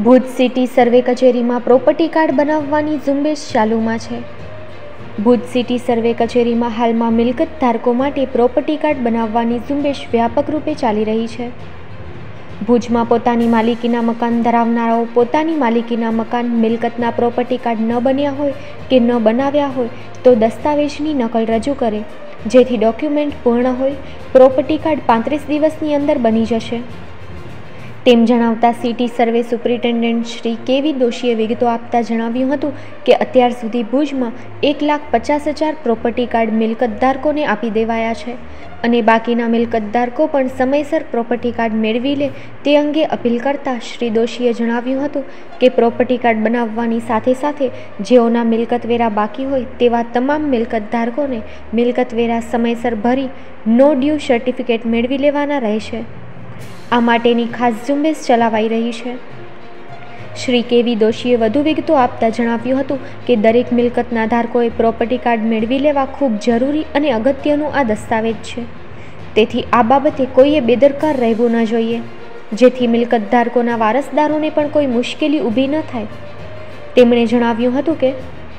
Bhuj city survey કચેરીમાં property card બનાવવાની ઝુંબેશ ચાલુમાં છે। ભુજ સિટી સર્વે કચેરીમાં હાલમાં મિલકત ધારકો માટે પ્રોપર્ટી કાર્ડ બનાવવાની ઝુંબેશ વ્યાપક રૂપે ચાલી રહી છે। ભુજમાં પોતાની માલિકીના મકાન ધરાવનારાઓ પોતાની માલિકીના મકાન મિલકતના પ્રોપર્ટી કાર્ડ ન બન્યા હોય કે ન બનાવ્યા હોય તો દસ્તાવેજની નકલ રજૂ કરે, જેથી ડોક્યુમેન્ટ પૂર્ણ હોય। પ્રોપર્ટી કાર્ડ 35 દિવસની અંદર બની જશે તેમ જણાવતા સિટી સર્વે સુપ્રિન્ટેન્ડન્ટ શ્રી કેવી દોશીએ વિગતો આપતા જણાવ્યું હતું કે અત્યાર સુધી ભુજમાં 1,50,000 પ્રોપર્ટી કાર્ડ મિલકત ધારકોને આપી દેવાયા છે અને બાકીના મિલકત ધારકો પણ સમયસર પ્રોપર્ટી કાર્ડ મેળવી લે તે અંગે અપીલ કરતા શ્રી દોશીએ જણાવ્યું હતું કે પ્રોપર્ટી કાર્ડ બનાવવાની સાથે સાથે જેઓના મિલકત વેરા બાકી હોય તેવા તમામ મિલકત ધારકોને મિલકત વેરા સમયસર ભરી નો ડ્યુ સર્ટિફિકેટ મેળવી લેવાના રહેશે। આ માટેની ખાસ ઝુંબેશ ચલાવાઈ રહી છે। શ્રી કેવી દોશીએ વધુ વિગતો આપતા જણાવ્યું હતું કે દરેક મિલકતના ધારકોએ પ્રોપર્ટી કાર્ડ મેળવી લેવા ખૂબ જરૂરી અને અગત્યનું આ દસ્તાવેજ છે, તેથી આ બાબતે કોઈએ બેદરકાર રહેવું ન જોઈએ, જેથી મિલકત ધારકોના વારસદારોને પણ કોઈ મુશ્કેલી ઊભી ન થાય। તેમણે જણાવ્યું હતું કે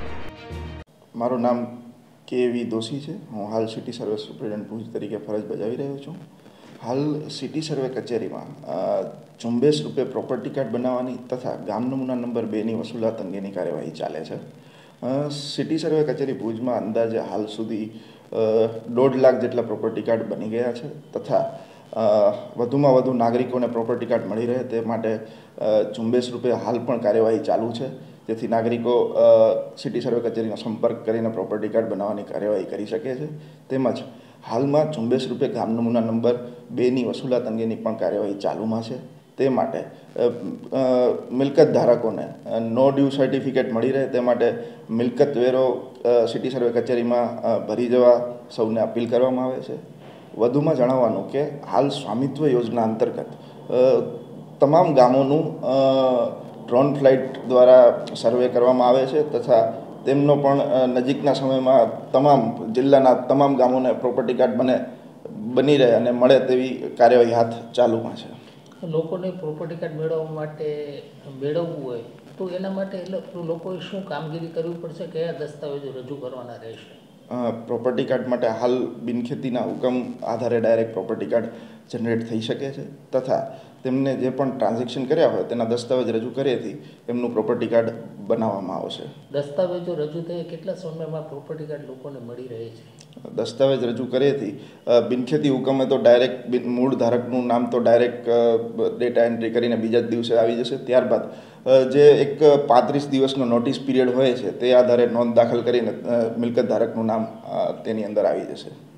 મારું નામ કેવી દોશી છે। હું હાલ સિટી સર્વે સુપ્રિન્ટેન્ડન્ટ ભુજ તરીકે ફરજ બજાવી રહ્યો છું। હાલ સિટી સર્વે કચેરીમાં ઝુંબેશ રૂપે પ્રોપર્ટી કાર્ડ બનાવવાની તથા ગામ નમૂના નંબર 2ની વસૂલાત અંગેની કાર્યવાહી ચાલે છે। સિટી સર્વે કચેરી ભુજમાં અંદાજે હાલ સુધી 1.5 લાખ જેટલા પ્રોપર્ટી કાર્ડ બની ગયા છે તથા વધુમાં વધુ નાગરિકોને પ્રોપર્ટી કાર્ડ મળી રહે તે માટે ઝુંબેશ રૂપે હાલ પણ કાર્યવાહી ચાલુ છે, જેથી નાગરિકો સિટી સર્વે કચેરીનો સંપર્ક કરીને પ્રોપર્ટી કાર્ડ બનાવવાની કાર્યવાહી કરી શકે છે। તેમજ હાલમાં ઝુંબેશ રૂપે ગામ નમૂના નંબર 2ની વસૂલાત અંગેની પણ કાર્યવાહી ચાલુમાં છે। તે માટે મિલકત ધારકોને નો ડ્યુ સર્ટિફિકેટ મળી રહે તે માટે મિલકત વેરો સિટી સર્વે કચેરીમાં ભરી જવા સૌને અપીલ કરવામાં આવે છે। વધુમાં જણાવવાનું કે હાલ સ્વામિત્વ યોજના અંતર્ગત તમામ ગામોનું ડ્રોન ફ્લાઇટ દ્વારા સર્વે કરવામાં આવે છે તથા તેમનો પણ નજીકના સમયમાં તમામ જિલ્લાના તમામ ગામોને પ્રોપર્ટી કાર્ડ બની રહે અને મળે તેવી કાર્યવાહી હાથ ચાલુમાં છે। લોકોને પ્રોપર્ટી કાર્ડ મેળવવું હોય તો એના માટે લોકોએ શું કામગીરી કરવી પડશે, કયા દસ્તાવેજો રજૂ કરવાના રહેશે? પ્રોપર્ટી કાર્ડ માટે હાલ બિનખેતીના હુકમ આધારે ડાયરેક્ટ પ્રોપર્ટી કાર્ડ જનરેટ થઈ શકે છે તથા તેમને જે પણ ટ્રાન્ઝેક્શન કર્યા હોય તેના દસ્તાવેજ રજૂ કર્યાથી એમનું પ્રોપર્ટી કાર્ડ બનાવવામાં આવશે। દસ્તાવેજો રજૂ થયે કેટલા સમયમાં પ્રોપર્ટી કાર્ડ લોકોને મળી રહે છે? દસ્તાવેજ રજૂ કર્યાથી બિનખેતી હુકમે તો ડાયરેક્ટ મૂળ ધારકનું નામ તો ડાયરેક્ટ ડેટા એન્ટ્રી કરીને બીજા જ દિવસે આવી જશે। ત્યારબાદ જે એક 35 દિવસનો નોટિસ પીરિયડ હોય છે તે આધારે નોંધ દાખલ કરીને મિલકત ધારકનું નામ તેની અંદર આવી જશે।